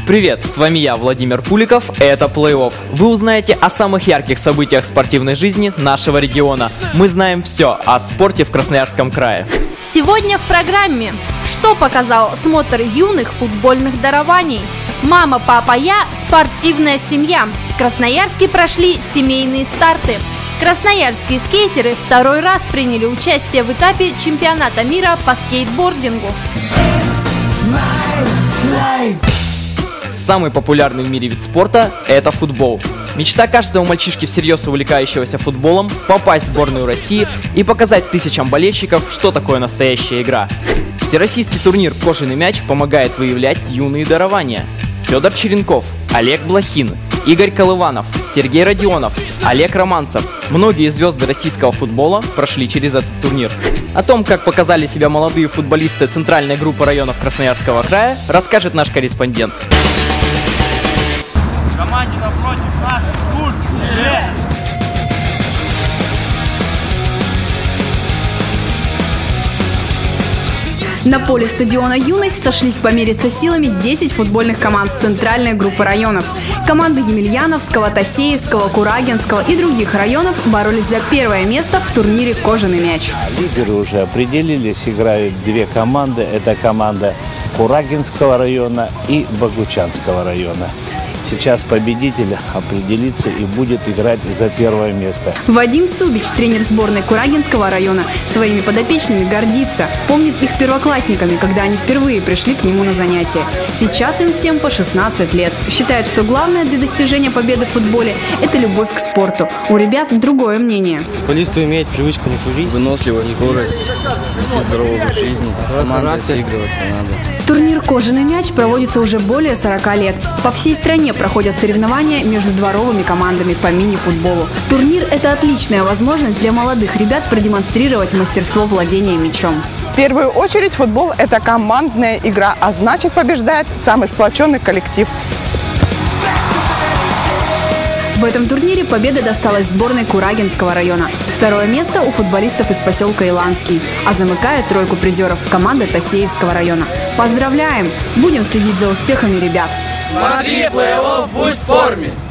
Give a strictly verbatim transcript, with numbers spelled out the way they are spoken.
Привет, с вами я, Владимир Пуликов, это Плей-офф. Вы узнаете о самых ярких событиях спортивной жизни нашего региона. Мы знаем все о спорте в Красноярском крае. Сегодня в программе: что показал смотр юных футбольных дарований? Мама, папа, я – спортивная семья. В Красноярске прошли семейные старты. Красноярские скейтеры второй раз приняли участие в этапе чемпионата мира по скейтбордингу. Самый популярный в мире вид спорта – это футбол. Мечта каждого мальчишки всерьез увлекающегося футболом – попасть в сборную России и показать тысячам болельщиков, что такое настоящая игра. Всероссийский турнир «Кожаный мяч» помогает выявлять юные дарования. Федор Черенков, Олег Блохин, Игорь Колыванов, Сергей Родионов, Олег Романцев. Многие звезды российского футбола прошли через этот турнир. О том, как показали себя молодые футболисты центральной группы районов Красноярского края, расскажет наш корреспондент. Команде напротив нас, На поле стадиона «Юность» сошлись помериться силами десять футбольных команд центральной группы районов. Команды Емельяновского, Тасеевского, Курагинского и других районов боролись за первое место в турнире «Кожаный мяч». Лидеры уже определились, играют две команды. Это команда Курагинского района и Богучанского района. Сейчас победитель определится и будет играть за первое место. Вадим Субич, тренер сборной Курагинского района, своими подопечными гордится. Помнит их первоклассниками, когда они впервые пришли к нему на занятия. Сейчас им всем по шестнадцать лет. Считает, что главное для достижения победы в футболе – это любовь к спорту. У ребят другое мнение. Футболисту иметь привычку не курить, выносливость, скорость, вести здоровый образ жизни, с командой сыгрываться надо. Турнир «Кожаный мяч» проводится уже более сорока лет. По всей стране проходят соревнования между дворовыми командами по мини-футболу. Турнир – это отличная возможность для молодых ребят продемонстрировать мастерство владения мячом. В первую очередь футбол – это командная игра, а значит побеждает самый сплоченный коллектив. В этом турнире победа досталась сборной Курагинского района. Второе место у футболистов из поселка Иланский. А замыкает тройку призеров команда Тасеевского района. Поздравляем! Будем следить за успехами ребят. Смотри, плей-офф, будь в форме!